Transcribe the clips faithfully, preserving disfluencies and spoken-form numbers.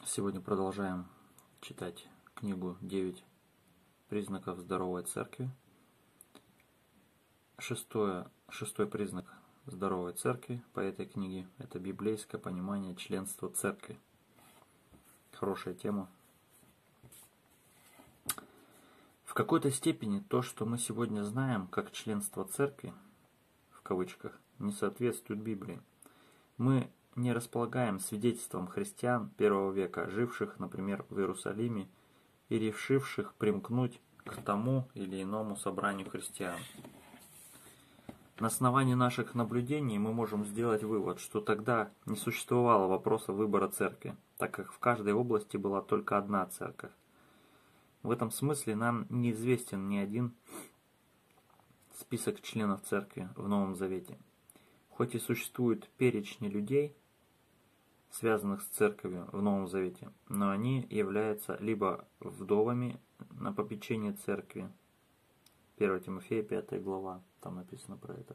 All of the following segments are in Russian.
Сегодня продолжаем читать книгу «Девять признаков здоровой церкви». Шестое, шестой признак здоровой церкви по этой книге – это библейское понимание членства церкви. Хорошая тема. В какой-то степени то, что мы сегодня знаем как членство церкви, в кавычках, не соответствует Библии. Мы не располагаем свидетельством христиан первого века, живших, например, в Иерусалиме и решивших примкнуть к тому или иному собранию христиан. На основании наших наблюдений мы можем сделать вывод, что тогда не существовало вопроса выбора церкви, так как в каждой области была только одна церковь. В этом смысле нам неизвестен ни один список членов церкви в Новом Завете. Хоть и существуют перечни людей, связанных с церковью в Новом Завете, но они являются либо вдовами на попечение церкви. первое Тимофея, пятая глава, там написано про это.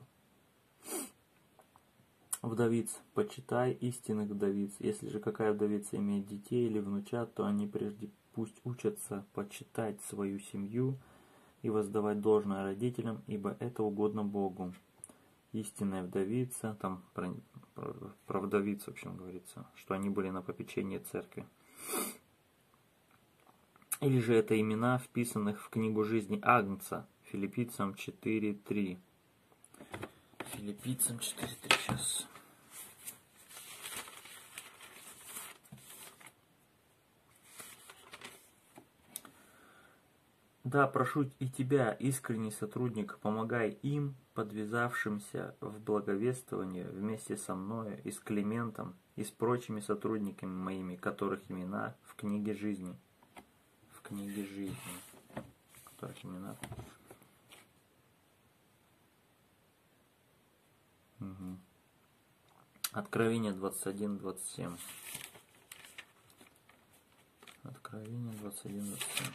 Вдовиц, почитай истинных вдовиц. Если же какая вдовица имеет детей или внучат, то они прежде пусть учатся почитать свою семью и воздавать должное родителям, ибо это угодно Богу. Истинная вдовица, там про, про, про вдовиц, в общем, говорится, что они были на попечении церкви. Или же это имена, вписанных в книгу жизни Агнца, Филиппийцам четыре три. Филиппийцам четыре три сейчас. Да, прошу и тебя, искренний сотрудник, помогай им, подвязавшимся в благовествовании вместе со мною и с Климентом и с прочими сотрудниками моими, которых имена в книге жизни. В книге жизни. Которых имена. Угу. Откровение двадцать один двадцать семь. Откровение двадцать один двадцать семь.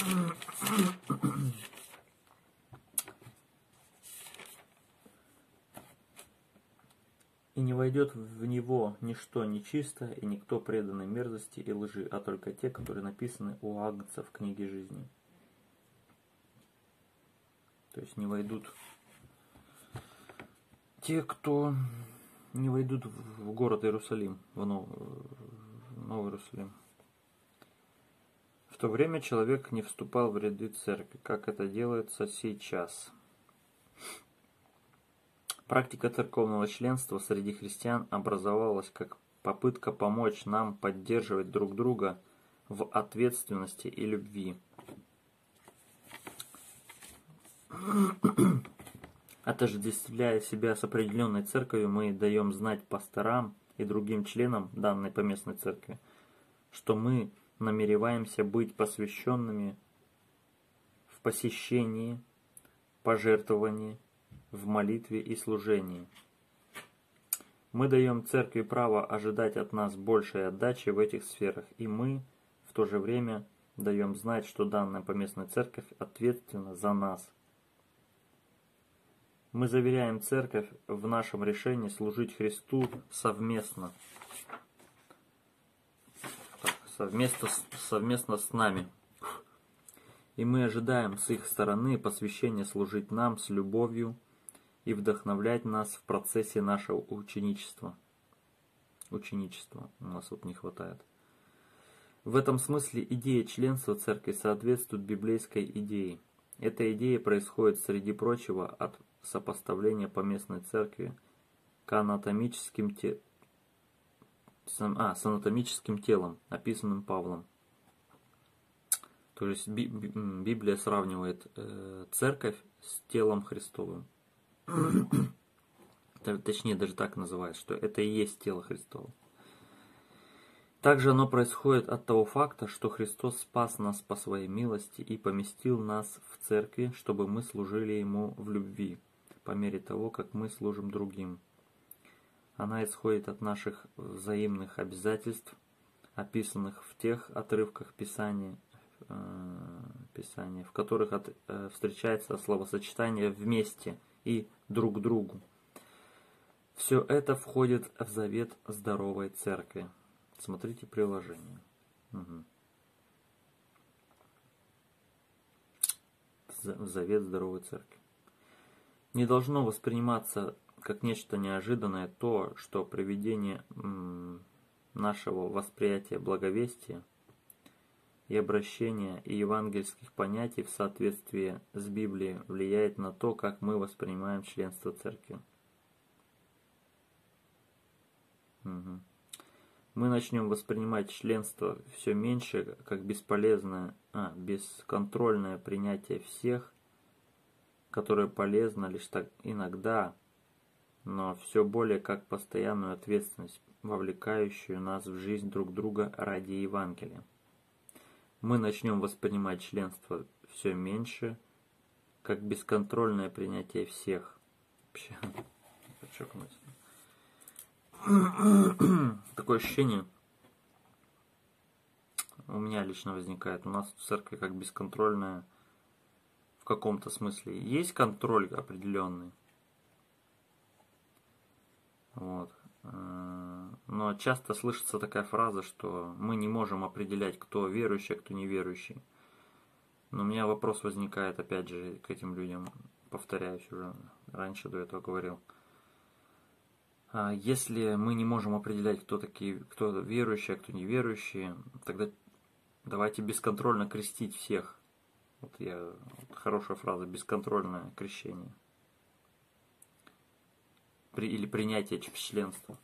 И не войдет в него ничто нечистое, и никто преданный мерзости и лжи, а только те, которые написаны у Агнца в книге жизни. То есть не войдут те, кто не войдут в город Иерусалим, в Новый, в Новый Иерусалим. В то время человек не вступал в ряды церкви, как это делается сейчас. Практика церковного членства среди христиан образовалась как попытка помочь нам поддерживать друг друга в ответственности и любви. Отождествляя себя с определенной церковью, мы даем знать пасторам и другим членам данной поместной церкви, что мы намереваемся быть посвященными в посещении, пожертвовании, в молитве и служении. Мы даем церкви право ожидать от нас большей отдачи в этих сферах, и мы в то же время даем знать, что данная поместная церковь ответственна за нас. Мы заверяем церковь в нашем решении служить Христу совместно. Совместно, совместно с нами. И мы ожидаем с их стороны посвящения служить нам с любовью и вдохновлять нас в процессе нашего ученичества. Ученичества у нас вот не хватает. В этом смысле идея членства церкви соответствует библейской идее. Эта идея происходит, среди прочего, от сопоставления поместной церкви к анатомическим те... А, с анатомическим телом, описанным Павлом. То есть Библия сравнивает э, церковь с телом Христовым. Точнее, даже так называет, что это и есть тело Христово. Также оно происходит от того факта, что Христос спас нас по своей милости и поместил нас в церкви, чтобы мы служили Ему в любви, по мере того, как мы служим другим. Она исходит от наших взаимных обязательств, описанных в тех отрывках Писания, э, Писания в которых от, э, встречается словосочетание «вместе» и «друг другу». Все это входит в завет здоровой церкви. Смотрите приложение. Угу. Завет здоровой церкви. Не должно восприниматься как нечто неожиданное то, что приведение нашего восприятия благовестия и обращения и евангельских понятий в соответствии с Библией влияет на то, как мы воспринимаем членство церкви. Угу. Мы начнем воспринимать членство все меньше как бесполезное, а, бесконтрольное принятие всех, которое полезно лишь так иногда, но все более как постоянную ответственность, вовлекающую нас в жизнь друг друга ради Евангелия. Мы начнем воспринимать членство все меньше как бесконтрольное принятие всех. Вообще, подчеркнуть. Такое ощущение у меня лично возникает. У нас в церкви как бесконтрольная в каком-то смысле. Есть контроль определенный. Вот. Но часто слышится такая фраза, что мы не можем определять, кто верующий, а кто неверующий. Но у меня вопрос возникает, опять же, к этим людям. Повторяюсь уже, раньше до этого говорил. Если мы не можем определять, кто такие, кто верующие, а кто неверующие, тогда давайте бесконтрольно крестить всех. Вот я, вот хорошая фраза, бесконтрольное крещение. При, или принятие членства.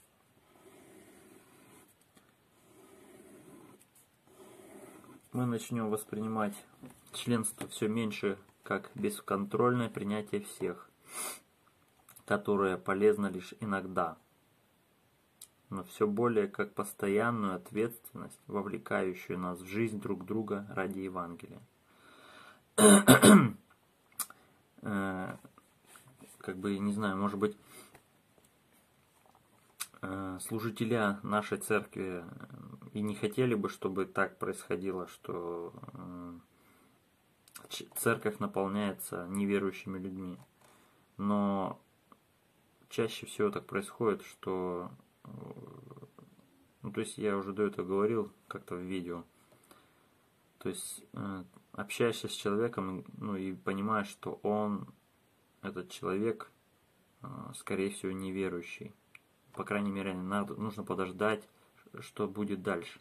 Мы начнем воспринимать членство все меньше как бесконтрольное принятие всех, которое полезно лишь иногда, но все более как постоянную ответственность, вовлекающую нас в жизнь друг друга ради Евангелия. Как бы, не знаю, может быть, служителя нашей церкви и не хотели бы, чтобы так происходило, что церковь наполняется неверующими людьми. Но чаще всего так происходит, что, ну, то есть я уже до этого говорил как-то в видео, то есть общаешься с человеком, ну, и понимаешь, что он, этот человек, скорее всего, неверующий. По крайней мере, надо, нужно подождать, что будет дальше.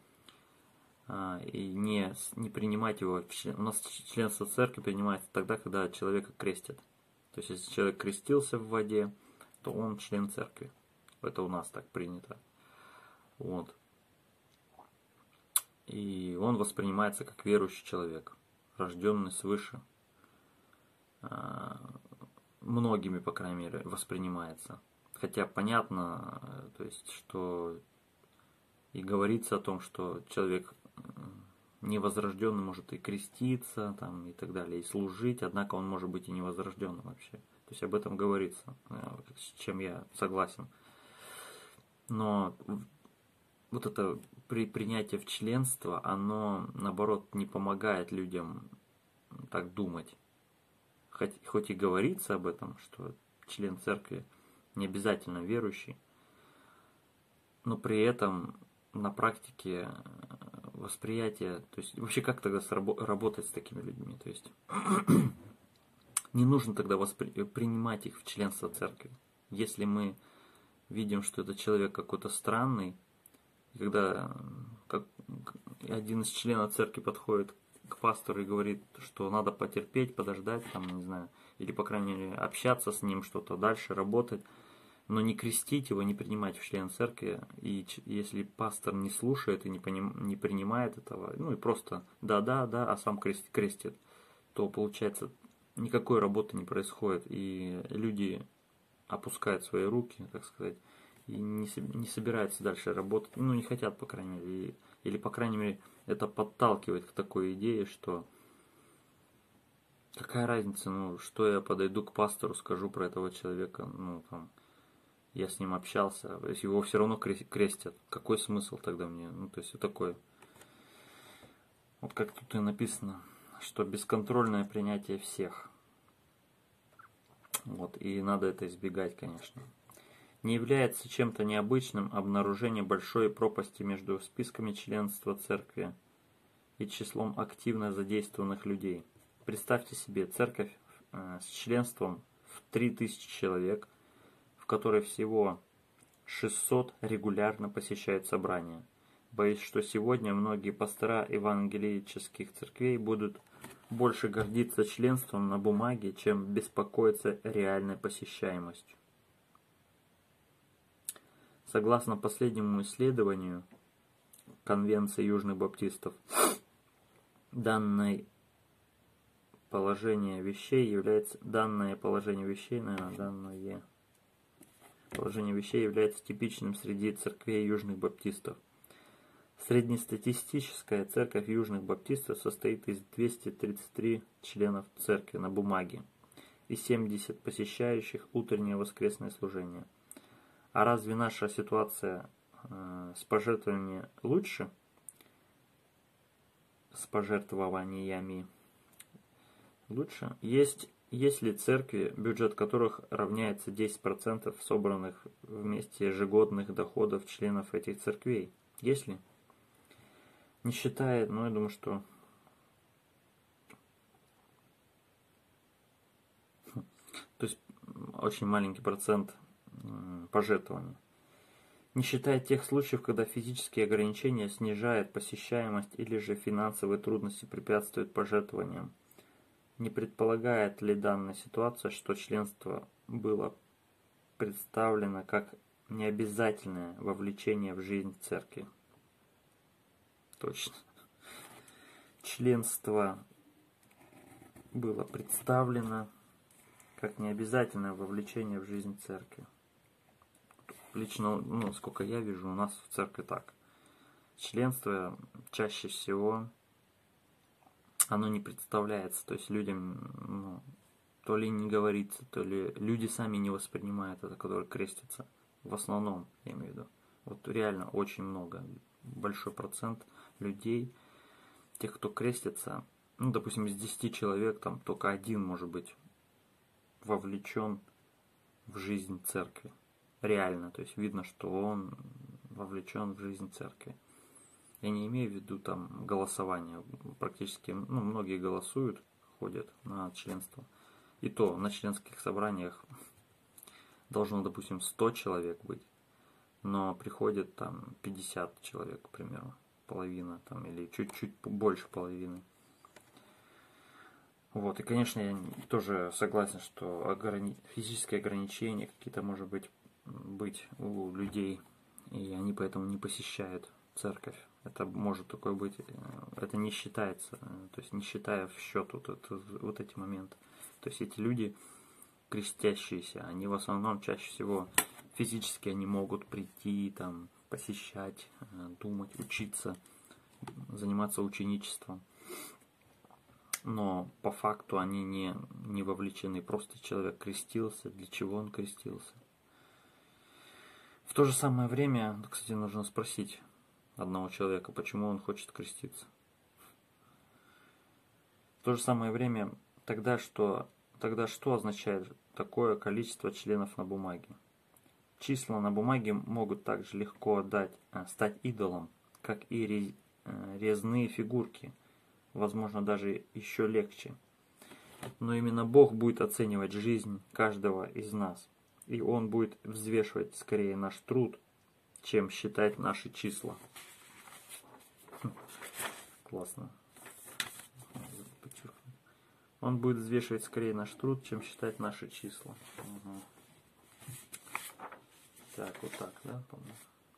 И не, не принимать его. У нас членство церкви принимается тогда, когда человека крестят. То есть, если человек крестился в воде, то он член церкви. Это у нас так принято. Вот. И он воспринимается как верующий человек, рожденный свыше. Многими, по крайней мере, воспринимается. Хотя понятно, то есть, что и говорится о том, что человек невозрожденный может и креститься, там, и так далее, и служить, однако он может быть и невозрожденным вообще. То есть об этом говорится, с чем я согласен. Но вот это при принятии в членство, оно, наоборот, не помогает людям так думать. Хоть, хоть и говорится об этом, что член церкви не обязательно верующий, но при этом на практике восприятие, то есть вообще как тогда работать с такими людьми, то есть не нужно тогда воспри- принимать их в членство церкви. Если мы видим, что этот человек какой-то странный, и когда как, один из членов церкви подходит к пастору и говорит, что надо потерпеть, подождать, там, не знаю, или, по крайней мере, общаться с ним, что-то дальше, работать, но не крестить его, не принимать в член церкви, и если пастор не слушает и не, поним, не принимает этого, ну и просто да-да-да, а сам крест, крестит, то, получается, никакой работы не происходит, и люди опускают свои руки, так сказать, и не, не собираются дальше работать, ну, не хотят, по крайней мере, или, или, по крайней мере, это подталкивает к такой идее, что какая разница, ну, что я подойду к пастору, скажу про этого человека, ну, там, я с ним общался, если его все равно крестят, какой смысл тогда мне, ну, то есть, вот такое, вот как тут и написано, что бесконтрольное принятие всех, вот, и надо это избегать, конечно. Не является чем-то необычным обнаружение большой пропасти между списками членства церкви и числом активно задействованных людей. Представьте себе церковь с членством в три тысячи человек, в которой всего шестьсот регулярно посещают собрания. Боюсь, что сегодня многие пастора евангелических церквей будут больше гордиться членством на бумаге, чем беспокоиться реальной посещаемостью. Согласно последнему исследованию Конвенции Южных Баптистов, данное положение вещей является данное положение вещей, наверное, данное положение вещей является типичным среди церквей Южных Баптистов. Среднестатистическая церковь Южных Баптистов состоит из двухсот тридцати трёх членов церкви на бумаге и семидесяти посещающих утреннее воскресное служение. А разве наша ситуация э, с пожертвованиями лучше? С пожертвованиями лучше? Есть, есть ли церкви, бюджет которых равняется десять процентов собранных вместе ежегодных доходов членов этих церквей? Есть ли? Не считая, ну я думаю, что то есть очень маленький процент пожертвований. Не считая тех случаев, когда физические ограничения снижают посещаемость или же финансовые трудности препятствуют пожертвованиям. Не предполагает ли данная ситуация, что членство было представлено как необязательное вовлечение в жизнь церкви? Точно. Членство было представлено как необязательное вовлечение в жизнь церкви. Лично, ну, сколько я вижу, у нас в церкви так. Членство чаще всего оно не представляется, то есть людям, ну, то ли не говорится, то ли люди сами не воспринимают это, которые крестятся. В основном, я имею в виду. Вот реально очень много, большой процент людей, тех, кто крестится, ну, допустим, из десяти человек, там только один может быть вовлечен в жизнь церкви. Реально, то есть видно, что он вовлечен в жизнь церкви. Я не имею в виду там голосование. Практически, ну, многие голосуют, ходят на членство. И то на членских собраниях должно, допустим, сто человек быть, но приходит там пятьдесят человек, к примеру, половина там, или чуть-чуть больше половины. Вот, и, конечно, я тоже согласен, что ограни... физические ограничения какие-то, может быть, быть у людей, и они поэтому не посещают церковь. Это может такое быть, это не считается, то есть не считая в счет вот, это, вот эти моменты. То есть эти люди, крестящиеся, они в основном чаще всего физически они могут прийти, там, посещать, думать, учиться, заниматься ученичеством. Но по факту они не, не вовлечены. Просто человек крестился, для чего он крестился. В то же самое время, кстати, нужно спросить одного человека, почему он хочет креститься. В то же самое время, тогда что, тогда что означает такое количество членов на бумаге? Числа на бумаге могут также легко отдать, стать идолом, как и резные фигурки. Возможно, даже еще легче. Но именно Бог будет оценивать жизнь каждого из нас. И Он будет взвешивать скорее наш труд, чем считать наши числа. Классно. Он будет взвешивать скорее наш труд, чем считать наши числа. Угу. Так, вот так, да, помню.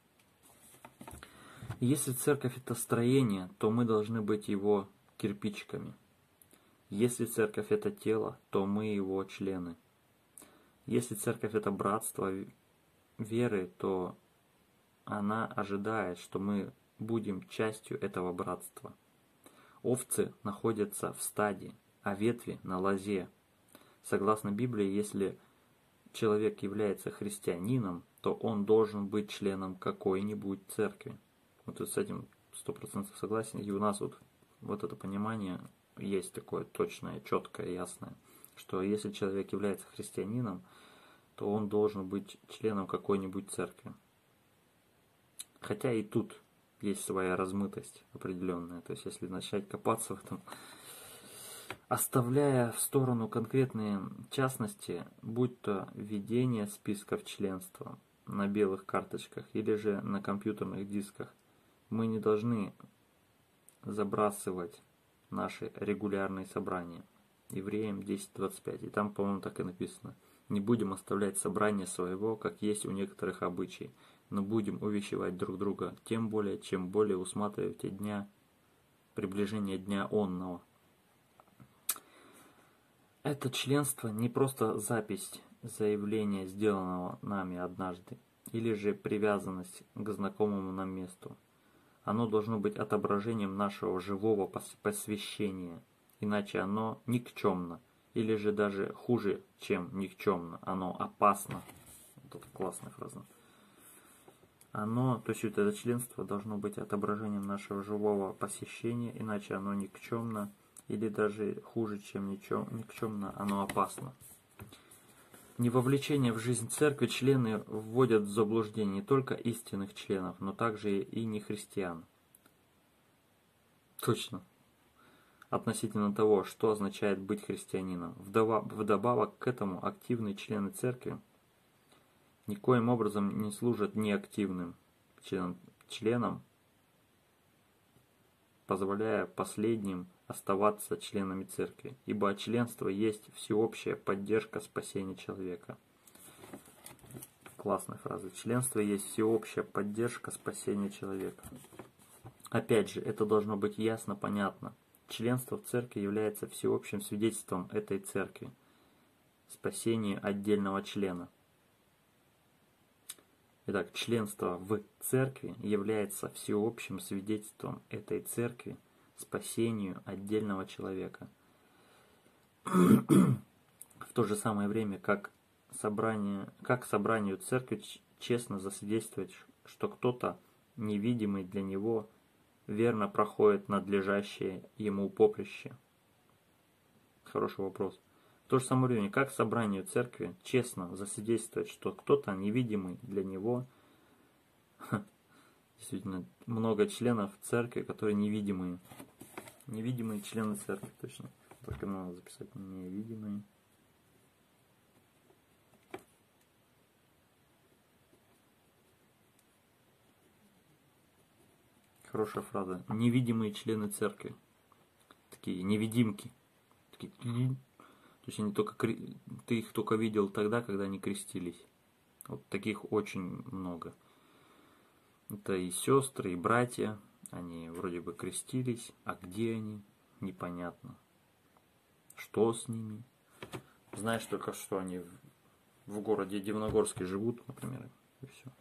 Если церковь это строение, то мы должны быть его кирпичиками. Если церковь это тело, то мы его члены. Если церковь это братство веры, то она ожидает, что мы будем частью этого братства. Овцы находятся в стаде, а ветви на лозе. Согласно Библии, если человек является христианином, то он должен быть членом какой-нибудь церкви. Вот с этим сто процентов согласен. И у нас вот, вот это понимание есть такое точное, четкое, ясное, что если человек является христианином, то он должен быть членом какой-нибудь церкви. Хотя и тут есть своя размытость определенная. То есть если начать копаться в этом, оставляя в сторону конкретные частности, будь то ведение списков членства на белых карточках или же на компьютерных дисках, мы не должны забрасывать наши регулярные собрания. Евреям десять двадцать пять. И там, по-моему, так и написано. Не будем оставлять собрание своего, как есть у некоторых обычаев, но будем увещевать друг друга, тем более, чем более усматриваете дня, приближение дня онного. Это членство не просто запись заявления, сделанного нами однажды, или же привязанность к знакомому нам месту. Оно должно быть отображением нашего живого посвящения, иначе оно никчемно, или же даже хуже, чем никчемно, оно опасно. Вот это классная фраза. Оно, то есть это членство должно быть отображением нашего живого посвящения, иначе оно никчемно, или даже хуже, чем никчемно, оно опасно. Невовлечение в жизнь церкви члены вводят в заблуждение не только истинных членов, но также и нехристиан. Точно. Относительно того, что означает быть христианином. Вдобавок к этому активные члены церкви никоим образом не служат неактивным членам, членам, позволяя последним оставаться членами церкви, ибо членство есть всеобщая поддержка спасения человека. Классная фраза. Членство есть всеобщая поддержка спасения человека. Опять же, это должно быть ясно понятно. Членство в церкви является всеобщим свидетельством этой церкви, спасению отдельного члена. Итак, членство в церкви является всеобщим свидетельством этой церкви, спасению отдельного человека. В то же самое время, как, собрание, как собранию церкви честно засвидетельствовать, что кто-то, невидимый для него, верно проходит надлежащее ему поприще. Хороший вопрос. В то же самое время, как собранию церкви честно засвидетельствовать, что кто-то, невидимый для него, действительно, много членов церкви, которые невидимые. Невидимые члены церкви, точно. Только надо записать невидимые. Хорошая фраза. Невидимые члены церкви. Такие невидимки. Такие. То есть они только, ты их только видел тогда, когда они крестились. Вот таких очень много. Это и сестры, и братья. Они вроде бы крестились, а где они? Непонятно. Что с ними? Знаешь только, что они в городе Дивногорске живут, например, и все.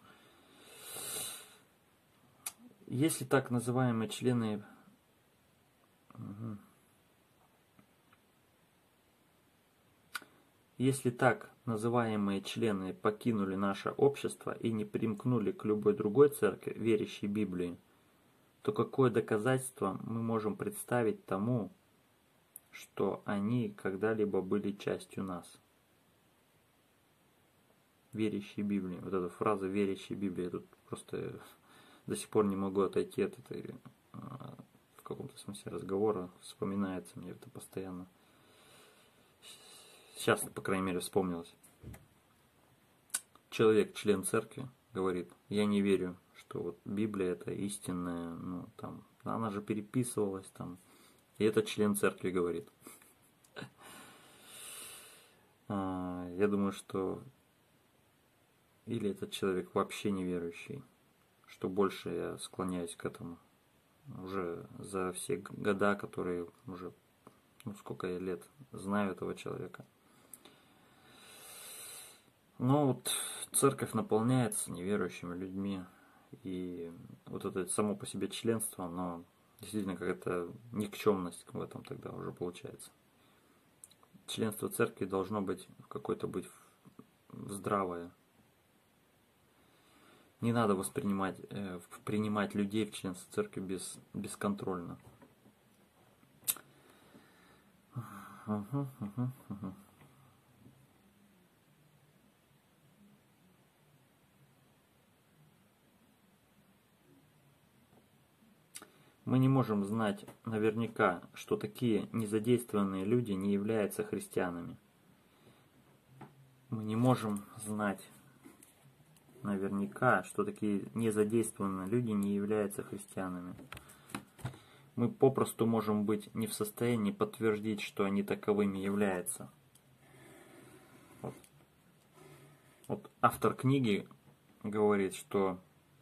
Если так называемые члены... Угу. Если так называемые члены покинули наше общество и не примкнули к любой другой церкви, верящей Библии, то какое доказательство мы можем представить тому, что они когда-либо были частью нас? Верящие Библии. Вот эта фраза «верящие Библии», я тут просто до сих пор не могу отойти от этой, в каком-то смысле, разговора. Вспоминается мне это постоянно. Сейчас, по крайней мере, вспомнилось. Человек, член церкви, говорит: я не верю, что вот Библия это истинная, ну там, она же переписывалась там. И этот член церкви говорит. Я думаю, что или этот человек вообще неверующий, что больше я склоняюсь к этому. Уже за все года, которые уже, ну сколько я лет знаю этого человека. Но вот церковь наполняется неверующими людьми, и вот это само по себе членство, оно действительно какая-то никчемность в этом тогда уже получается. Членство церкви должно быть какое-то быть здравое. Не надо воспринимать, э, принимать людей в членство церкви без, бесконтрольно. Угу, угу, угу. Мы не можем знать наверняка, что такие незадействованные люди не являются христианами. Мы не можем знать наверняка, что такие незадействованные люди не являются христианами. Мы попросту можем быть не в состоянии подтвердить, что они таковыми являются. Вот, вот автор книги говорит, что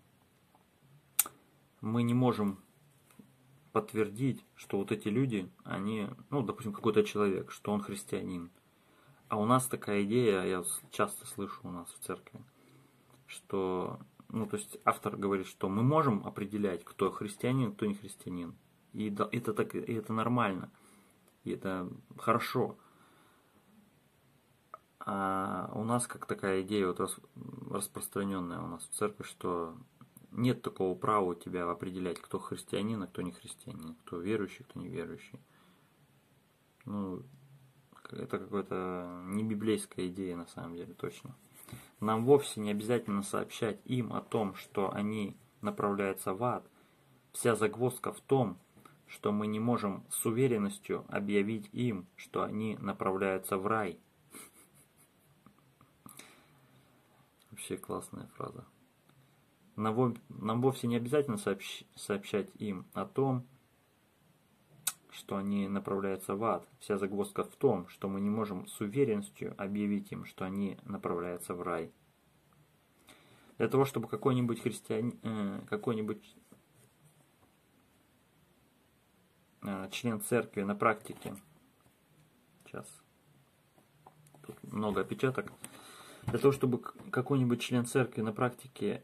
мы не можем подтвердить, что вот эти люди, они, ну, допустим, какой-то человек, что он христианин. А у нас такая идея, я часто слышу у нас в церкви, что, ну, то есть автор говорит, что мы можем определять, кто христианин, кто не христианин. И это, так, и это нормально, и это хорошо. А у нас как такая идея вот распространенная у нас в церкви, что нет такого права у тебя определять, кто христианин, а кто не христианин, кто верующий, кто не верующий. Ну, это какая-то не библейская идея на самом деле, точно. Нам вовсе не обязательно сообщать им о том, что они направляются в ад. Вся загвоздка в том, что мы не можем с уверенностью объявить им, что они направляются в рай. Вообще классная фраза. Нам вовсе не обязательно сообщ... сообщать им о том, что они направляются в ад. Вся загвоздка в том, что мы не можем с уверенностью объявить им, что они направляются в рай. Для того, чтобы какой-нибудь христианин, э, какой-нибудь э, член церкви на практике, сейчас, тут много опечаток, для того, чтобы какой-нибудь член церкви на практике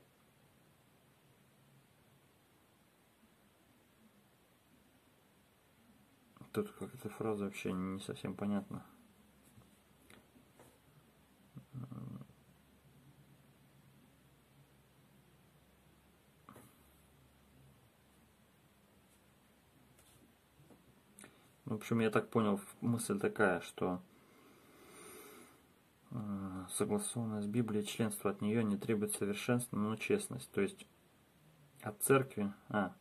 тут какая-то фраза вообще не совсем понятна. В общем, я так понял, мысль такая, что согласованное с Библией членство от нее не требует совершенства, но честность. То есть от церкви... А,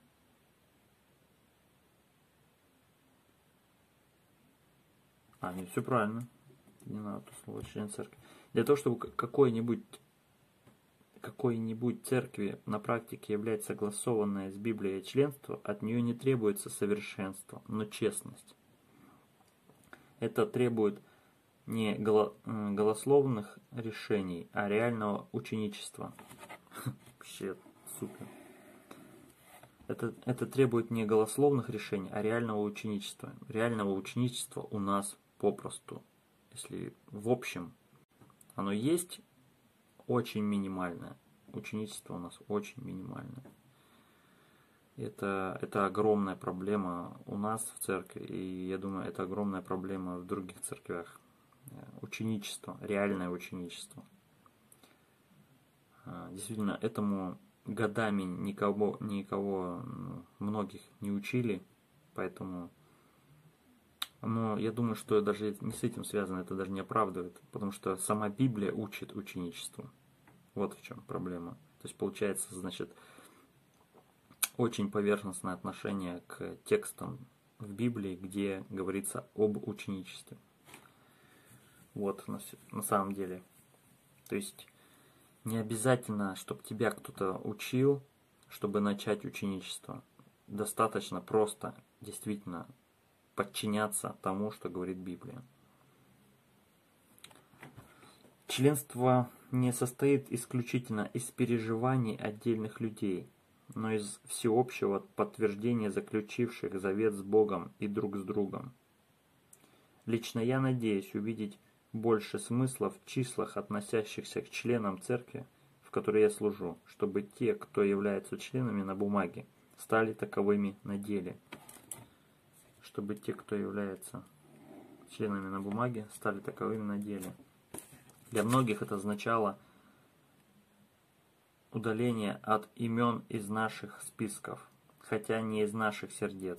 а не, все правильно. Не надо то слово член церкви. Для того, чтобы какой-нибудь какой-нибудь церкви на практике является согласованное с Библией членство, от нее не требуется совершенство, но честность. Это требует не голословных решений, а реального ученичества. Вообще супер. Это, это требует не голословных решений, а реального ученичества. Реального ученичества у нас попросту, если в общем оно есть, очень минимальное. Ученичество у нас очень минимальное. Это, это огромная проблема у нас в церкви, и я думаю, это огромная проблема в других церквях. Ученичество, реальное ученичество. Действительно, этому годами никого, никого многих не учили, поэтому, но я думаю, что даже не с этим связано, это даже не оправдывает, потому что сама Библия учит ученичеству. Вот в чем проблема. То есть получается, значит, очень поверхностное отношение к текстам в Библии, где говорится об ученичестве. Вот на, на самом деле. То есть не обязательно, чтобы тебя кто-то учил, чтобы начать ученичество. Достаточно просто, действительно, подчиняться тому, что говорит Библия. Членство не состоит исключительно из переживаний отдельных людей, но из всеобщего подтверждения заключивших завет с Богом и друг с другом. Лично я надеюсь увидеть больше смысла в числах, относящихся к членам церкви, в которой я служу, чтобы те, кто являются членами на бумаге, стали таковыми на деле. Чтобы те, кто является членами на бумаге, стали таковыми на деле. Для многих это означало удаление от имен из наших списков, хотя не из наших сердец.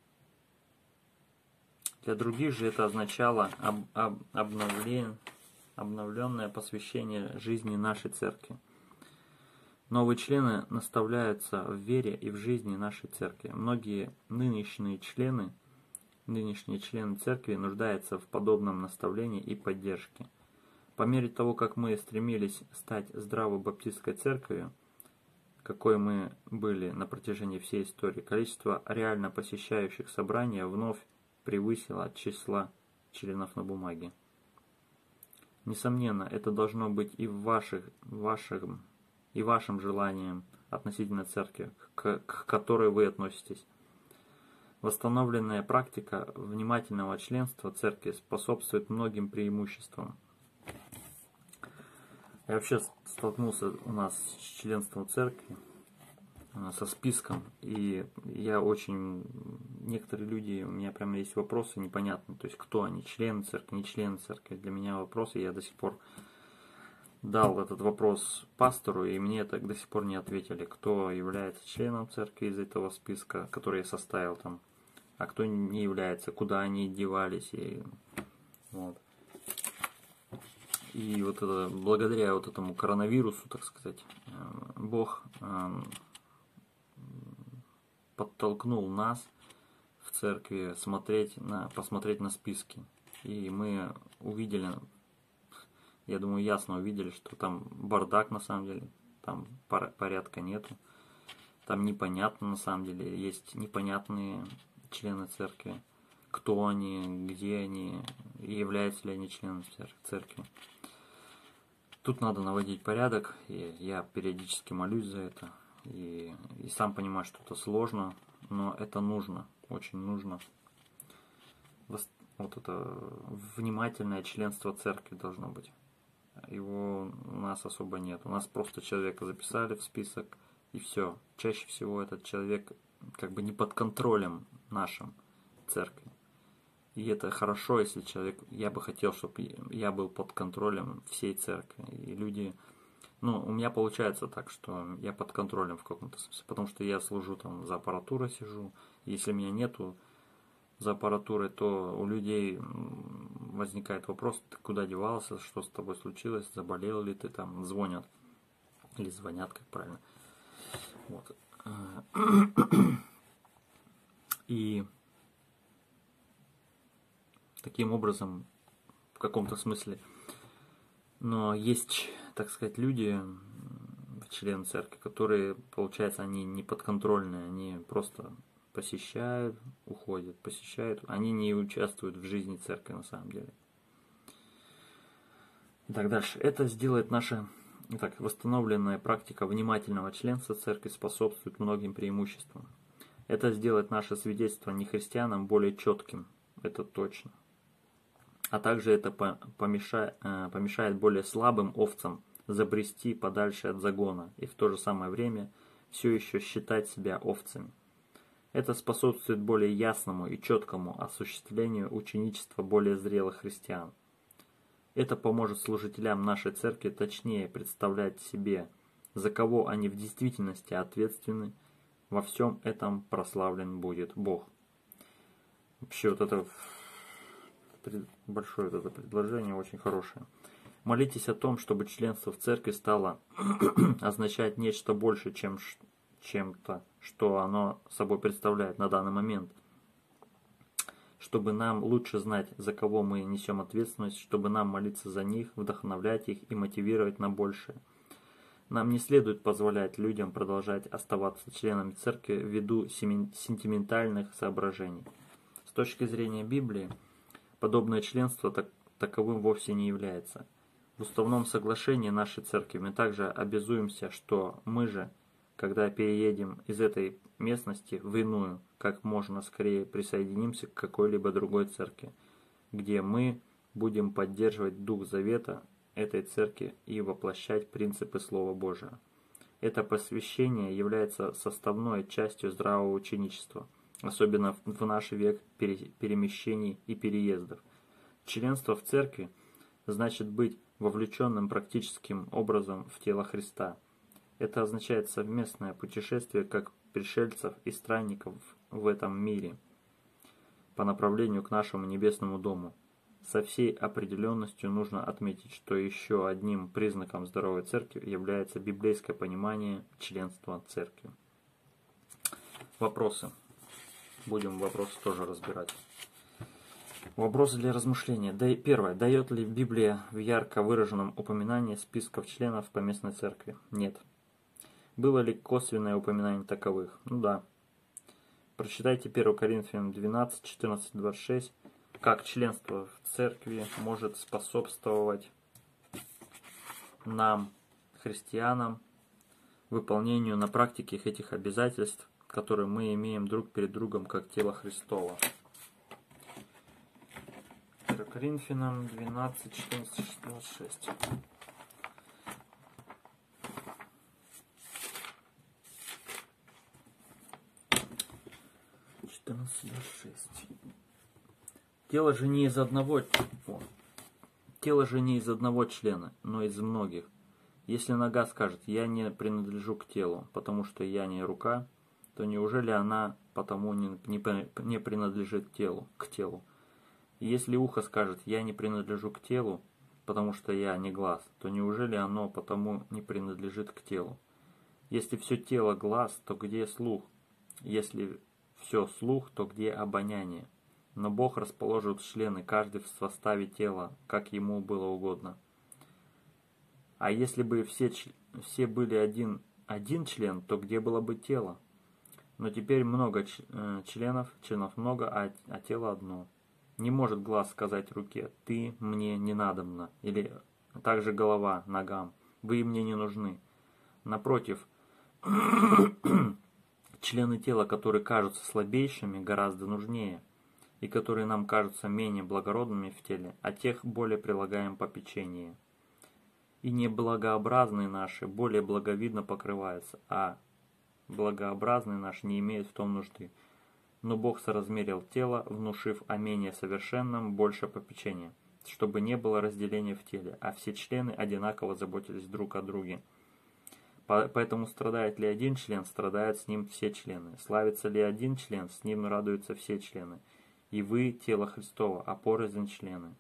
Для других же это означало об, об, обновление, обновленное посвящение жизни нашей церкви. Новые члены наставляются в вере и в жизни нашей церкви. Многие нынешние члены, нынешние члены церкви нуждаются в подобном наставлении и поддержке. По мере того, как мы стремились стать здравой баптистской церковью, какой мы были на протяжении всей истории, количество реально посещающих собрания вновь превысило числа членов на бумаге. Несомненно, это должно быть и в ваших, вашим, и вашим желанием относительно церкви, к, к которой вы относитесь. Восстановленная практика внимательного членства церкви способствует многим преимуществам. Я вообще столкнулся у нас с членством церкви, со списком, и я очень... Некоторые люди, у меня прямо есть вопросы непонятные, то есть кто они, члены церкви, не члены церкви. Для меня вопросы, я до сих пор дал этот вопрос пастору, и мне так до сих пор не ответили, кто является членом церкви из этого списка, который я составил там, а кто не является, куда они девались, и вот. И вот это, благодаря вот этому коронавирусу, так сказать, Бог подтолкнул нас в церкви смотреть на, посмотреть на списки. И мы увидели, я думаю, ясно увидели, что там бардак на самом деле, там порядка нету. Там непонятно на самом деле, есть непонятные члены церкви, кто они, где они, и являются ли они членами церкви. Тут надо наводить порядок, и я периодически молюсь за это, и, и сам понимаю, что это сложно, но это нужно, очень нужно. Вот это внимательное членство церкви должно быть. Его у нас особо нет. У нас просто человека записали в список, и все. Чаще всего этот человек как бы не под контролем нашим церкви. И это хорошо, если человек, я бы хотел, чтобы я был под контролем всей церкви. И люди, ну, у меня получается так, что я под контролем в каком-то смысле, потому что я служу там, за аппаратурой сижу. Если меня нету за аппаратурой, то у людей возникает вопрос, ты куда девался, что с тобой случилось, заболел ли ты, там, звонят. Или звонят, как правильно. Вот. И таким образом, в каком-то смысле, но есть, так сказать, люди, члены церкви, которые, получается, они не подконтрольные, они просто посещают, уходят, посещают, они не участвуют в жизни церкви на самом деле. Итак, дальше. Это сделает наша итак, восстановленная практика внимательного членства церкви способствует многим преимуществам. Это сделает наше свидетельство нехристианам более четким, это точно. А также это помешает, помешает более слабым овцам забрести подальше от загона и в то же самое время все еще считать себя овцами. Это способствует более ясному и четкому осуществлению ученичества более зрелых христиан. Это поможет служителям нашей церкви точнее представлять себе, за кого они в действительности ответственны. Во всем этом прославлен будет Бог. Вообще вот это большое вот это предложение, очень хорошее. Молитесь о том, чтобы членство в церкви стало означать нечто больше, чем чем-то, что оно собой представляет на данный момент. Чтобы нам лучше знать, за кого мы несем ответственность, чтобы нам молиться за них, вдохновлять их и мотивировать на большее. Нам не следует позволять людям продолжать оставаться членами церкви ввиду сентиментальных соображений. С точки зрения Библии, подобное членство так, таковым вовсе не является. В уставном соглашении нашей церкви мы также обязуемся, что мы же, когда переедем из этой местности в иную, как можно скорее присоединимся к какой-либо другой церкви, где мы будем поддерживать Дух Завета этой церкви и воплощать принципы Слова Божия. Это посвящение является составной частью здравого ученичества, особенно в наш век перемещений и переездов. Членство в церкви значит быть вовлеченным практическим образом в тело Христа. Это означает совместное путешествие как пришельцев и странников в этом мире по направлению к нашему небесному дому. Со всей определенностью нужно отметить, что еще одним признаком здоровой церкви является библейское понимание членства церкви. Вопросы. Будем вопросы тоже разбирать. Вопросы для размышления. Да, первое. Дает ли Библия в ярко выраженном упоминании списков членов поместной церкви? Нет. Было ли косвенное упоминание таковых? Ну да. Прочитайте первое Коринфянам двенадцать, четырнадцать, двадцать шесть. Как членство в церкви может способствовать нам, христианам, выполнению на практике этих обязательств, которые мы имеем друг перед другом, как тело Христово. первое Коринфянам двенадцать, четырнадцать, двадцать шесть. четырнадцать, двадцать шесть. Тело же не из одного, о, тело же не из одного члена, но из многих. Если нога скажет: «Я не принадлежу к телу, потому что я не рука», то неужели она потому не, не, не принадлежит телу, к телу? И если ухо скажет: «Я не принадлежу к телу, потому что я не глаз», то неужели оно потому не принадлежит к телу? Если все тело глаз, то где слух? Если все слух, то где обоняние? Но Бог расположил члены, каждый в составе тела, как ему было угодно. А если бы все, все были один, один член, то где было бы тело? Но теперь много членов, членов много, а, а тело одно. Не может глаз сказать руке: «Ты мне не надобна», или также голова ногам: «Вы мне не нужны». Напротив, члены тела, которые кажутся слабейшими, гораздо нужнее, и которые нам кажутся менее благородными в теле, о тех более прилагаем попечение. И неблагообразные наши более благовидно покрываются, а благообразный наш не имеет в том нужды. Но Бог соразмерил тело, внушив о менее совершенном больше попечения, чтобы не было разделения в теле, а все члены одинаково заботились друг о друге. Поэтому страдает ли один член, страдают с ним все члены. Славится ли один член, с ним радуются все члены. И вы, тело Христово, а порознь члены.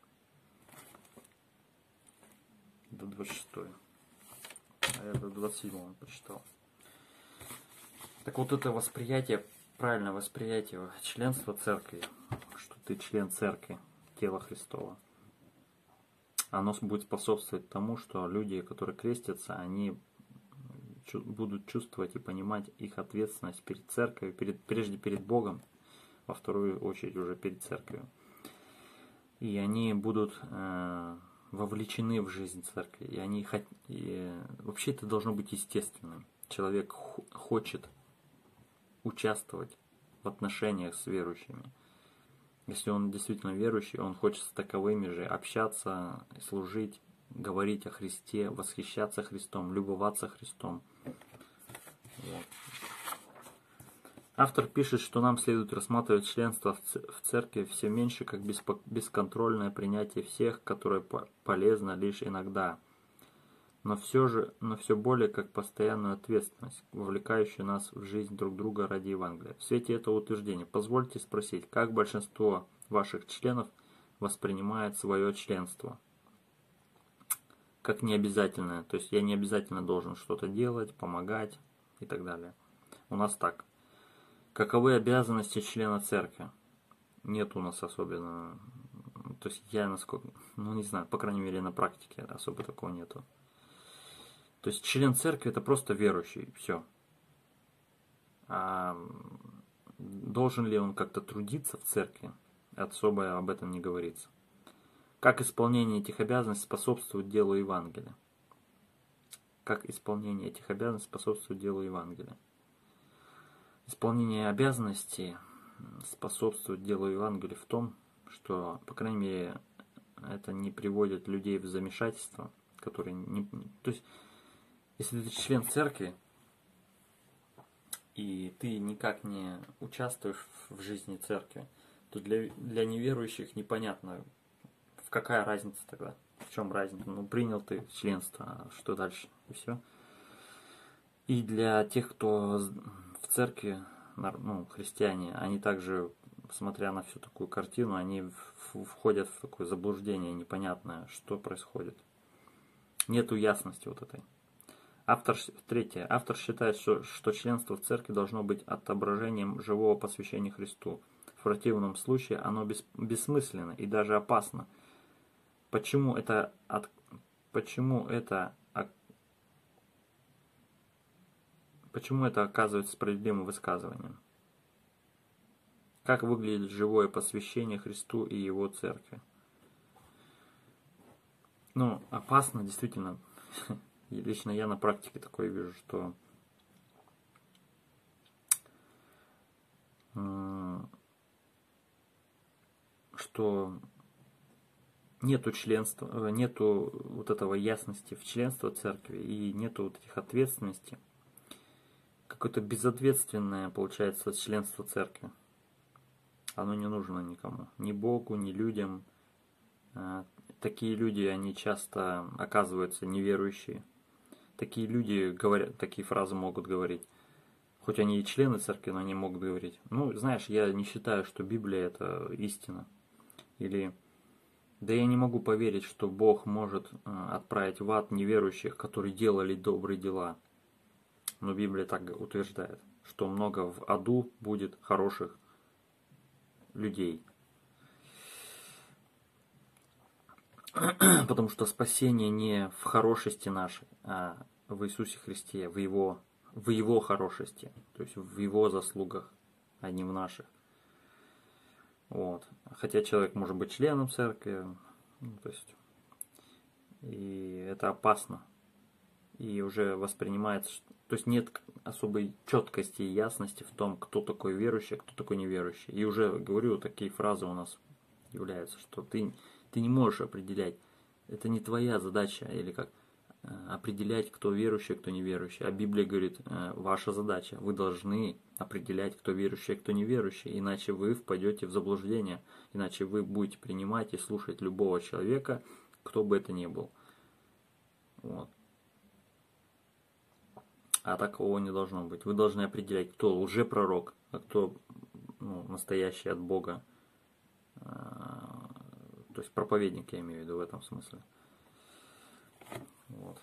До двадцать шестого. А я до двадцать седьмого прочитал. Так вот, это восприятие, правильное восприятие членства церкви, что ты член церкви, тела Христова, оно будет способствовать тому, что люди, которые крестятся, они будут чувствовать и понимать их ответственность перед церковью, перед, прежде перед Богом, во вторую очередь уже перед церковью. И они будут э, вовлечены в жизнь церкви. И они хот... и, вообще это должно быть естественным. Человек хочет участвовать в отношениях с верующими. Если он действительно верующий, он хочет с таковыми же общаться, служить, говорить о Христе, восхищаться Христом, любоваться Христом. Вот. Автор пишет, что нам следует рассматривать членство в церкви все меньше как бесконтрольное принятие всех, которое полезно лишь иногда, но все же, но все более как постоянную ответственность, вовлекающую нас в жизнь друг друга ради Евангелия. В свете этого утверждения позвольте спросить, как большинство ваших членов воспринимает свое членство? Как необязательное, то есть я не обязательно должен что-то делать, помогать и так далее. У нас так. Каковы обязанности члена церкви? Нет у нас особенно, то есть я насколько, ну не знаю, по крайней мере на практике особо такого нету. То есть член церкви это просто верующий, все. А должен ли он как-то трудиться в церкви? Особо об этом не говорится. Как исполнение этих обязанностей способствует делу Евангелия? Как исполнение этих обязанностей способствует делу Евангелия? Исполнение обязанностей способствует делу Евангелия в том, что, по крайней мере, это не приводит людей в замешательство, которые не... То есть, если ты член церкви, и ты никак не участвуешь в жизни церкви, то для, для неверующих непонятно, какая разница тогда, в чем разница. Ну, принял ты членство, а что дальше, и все. И для тех, кто в церкви, ну, христиане, они также смотря на всю такую картину, они входят в такое заблуждение непонятное, что происходит. Нету ясности вот этой. Автор, третье. Автор считает, что, что членство в церкви должно быть отображением живого посвящения Христу. В противном случае оно бес, бессмысленно и даже опасно. Почему это, от, почему это, почему это оказывается справедливым высказыванием? Как выглядит живое посвящение Христу и Его церкви? Ну, опасно, действительно. И лично я на практике такое вижу, что что нету членства, нету вот этого ясности в членство церкви и нету вот этих ответственностей. Какое-то безответственное получается членство церкви. Оно не нужно никому. Ни Богу, ни людям. Такие люди, они часто оказываются неверующие. Такие люди говорят, такие фразы могут говорить. Хоть они и члены церкви, но они могут говорить: ну, знаешь, я не считаю, что Библия это истина. Или: да я не могу поверить, что Бог может отправить в ад неверующих, которые делали добрые дела. Но Библия так утверждает, что много в аду будет хороших людей. Потому что спасение не в хорошести нашей, а в Иисусе Христе, в Его, в Его хорошести, то есть в Его заслугах, а не в наших. Вот. Хотя человек может быть членом церкви, ну, то есть, и это опасно. И уже воспринимается, что, то есть нет особой четкости и ясности в том, кто такой верующий, а кто такой неверующий. И уже, говорю, такие фразы у нас являются, что ты, ты не можешь определять, это не твоя задача, или как определять, кто верующий, а кто неверующий. А Библия говорит, ваша задача, вы должны определять, кто верующий, а кто неверующий, иначе вы впадете в заблуждение, иначе вы будете принимать и слушать любого человека, кто бы это ни был. Вот. А такого не должно быть. Вы должны определять, кто лжепророк, а кто, ну, настоящий от Бога. То есть проповедник, я имею в виду в этом смысле. Вот.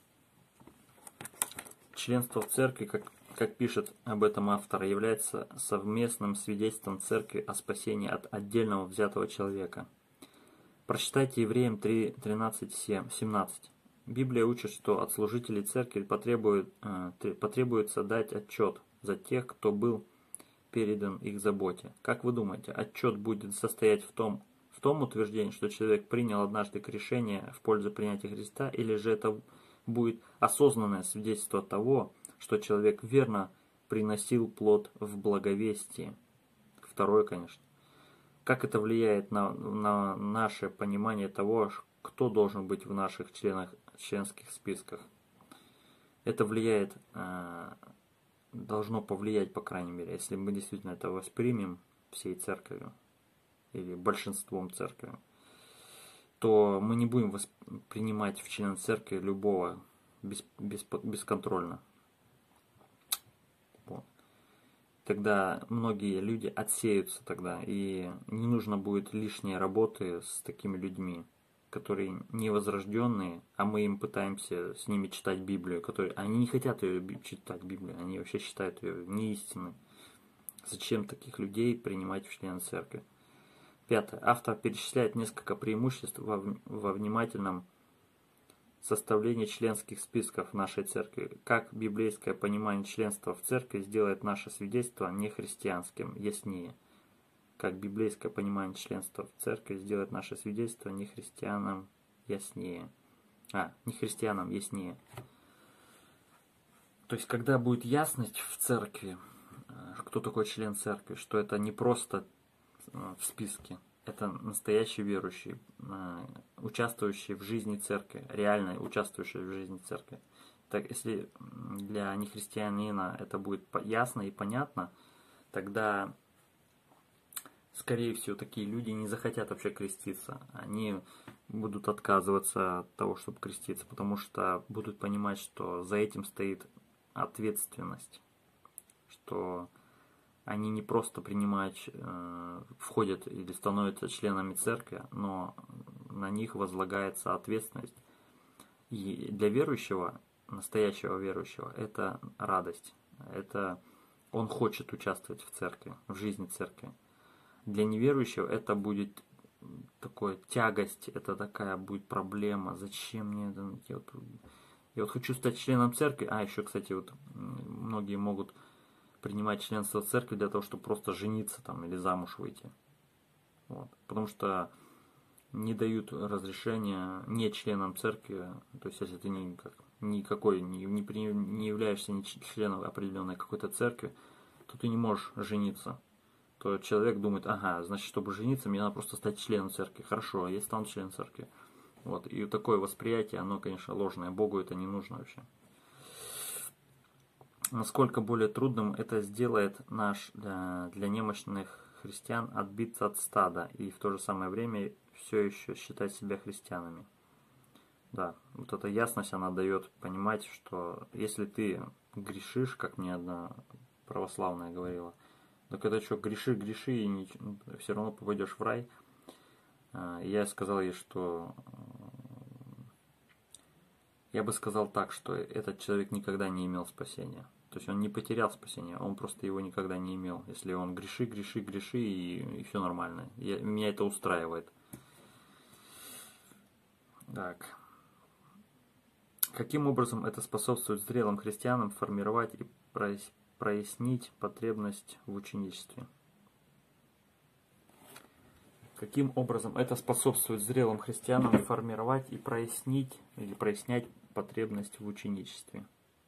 Членство в церкви, как, как пишет об этом автор, является совместным свидетельством церкви о спасении от отдельного взятого человека. Прочитайте Евреям три, тринадцать, семнадцать. Библия учит, что от служителей церкви потребует, потребуется дать отчет за тех, кто был передан их заботе. Как вы думаете, отчет будет состоять в том, в том утверждении, что человек принял однажды решение в пользу принятия Христа, или же это будет осознанное свидетельство того, что человек верно приносил плод в благовестии? Второе, конечно. Как это влияет на, на наше понимание того, кто должен быть в наших членах, членских списках? Это влияет, должно повлиять, по крайней мере, если мы действительно это воспримем всей церковью или большинством церкви, то мы не будем принимать в член церкви любого без, без, бесконтрольно. Вот. Тогда многие люди отсеются тогда, и не нужно будет лишней работы с такими людьми, которые невозрожденные, а мы им пытаемся с ними читать Библию, которые, они не хотят ее читать Библию, они вообще считают ее неистинной. Зачем таких людей принимать в член церкви? Пятое. Автор перечисляет несколько преимуществ во, во внимательном составлении членских списков нашей церкви. Как библейское понимание членства в церкви сделает наше свидетельство нехристианским яснее. Как библейское понимание членства в церкви сделает наше свидетельство нехристианам яснее. А, нехристианам яснее. То есть, когда будет ясность в церкви, кто такой член церкви, что это не просто в списке, это настоящий верующий, участвующий в жизни церкви, реально участвующий в жизни церкви. Так, если для нехристианина это будет ясно и понятно, тогда, скорее всего, такие люди не захотят вообще креститься. Они будут отказываться от того, чтобы креститься, потому что будут понимать, что за этим стоит ответственность, что они не просто принимают, э, входят или становятся членами церкви, но на них возлагается ответственность. И для верующего, настоящего верующего, это радость. Это он хочет участвовать в церкви, в жизни церкви. Для неверующего это будет такая тягость, это такая будет проблема. Зачем мне это? Я вот, я вот хочу стать членом церкви. А, еще, кстати, вот многие могут принимать членство в церкви для того, чтобы просто жениться там или замуж выйти. Вот. Потому что не дают разрешения не членам церкви, то есть если ты не, как, никакой, не, не, не являешься ни членом определенной какой-то церкви, то ты не можешь жениться. То человек думает, ага, значит, чтобы жениться, мне надо просто стать членом церкви. Хорошо, я стану членом церкви. Вот. И такое восприятие, оно, конечно, ложное. Богу это не нужно вообще. Насколько более трудным это сделает наш для, для немощных христиан отбиться от стада и в то же самое время все еще считать себя христианами. Да, вот эта ясность, она дает понимать, что если ты грешишь, как мне одна православная говорила, так это что, греши, греши, и не, все равно попадешь в рай. Я сказал ей, что я бы сказал так, что этот человек никогда не имел спасения. То есть он не потерял спасение, он просто его никогда не имел. Если он греши, греши, греши, и, и все нормально. Я, меня это устраивает. Так. Каким образом это способствует зрелым христианам формировать и прояснить потребность в ученичестве? Каким образом это способствует зрелым христианам формировать и прояснить или прояснять потребность в ученичестве?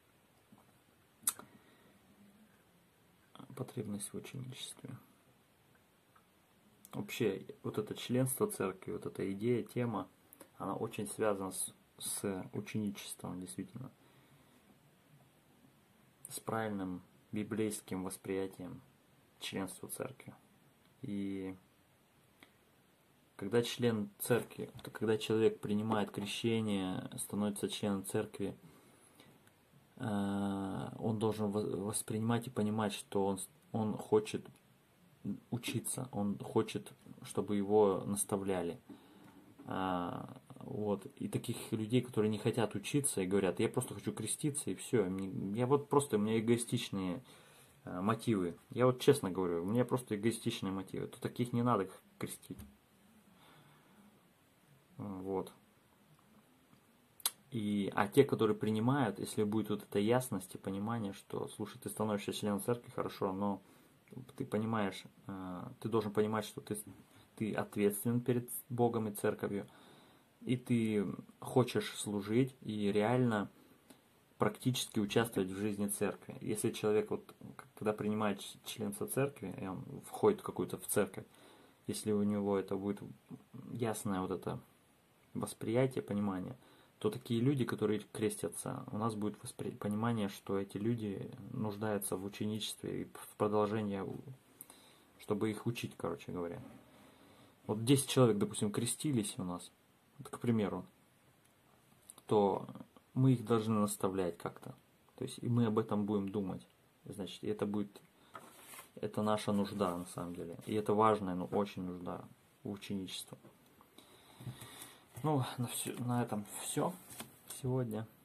Потребность в ученичестве. Вообще, вот это членство церкви, вот эта идея, тема, она очень связана с, с ученичеством, действительно. С правильным библейским восприятием членства церкви. И когда член церкви, когда человек принимает крещение, становится членом церкви, он должен воспринимать и понимать, что он, он хочет учиться, он хочет, чтобы его наставляли. Вот. И таких людей, которые не хотят учиться и говорят, я просто хочу креститься и все. Я вот просто, у меня эгоистичные мотивы. Я вот честно говорю, у меня просто эгоистичные мотивы. То таких не надо крестить. Вот. И, а те, которые принимают, если будет вот эта ясность и понимание, что, слушай, ты становишься членом церкви, хорошо, но ты понимаешь, ты должен понимать, что ты, ты ответственен перед Богом и церковью, и ты хочешь служить и реально практически участвовать в жизни церкви. Если человек, вот, когда принимает членство церкви, и он входит в какую-то в церковь, если у него это будет ясное вот это восприятие, понимание, то такие люди, которые крестятся, у нас будет воспри... понимание, что эти люди нуждаются в ученичестве и в продолжении, чтобы их учить, короче говоря. Вот десять человек, допустим, крестились у нас, вот, к примеру, то мы их должны наставлять как-то. То есть и мы об этом будем думать. Значит, это будет, это наша нужда на самом деле. И это важная, но очень нужда в ученичестве. Ну, на, все, на этом все сегодня.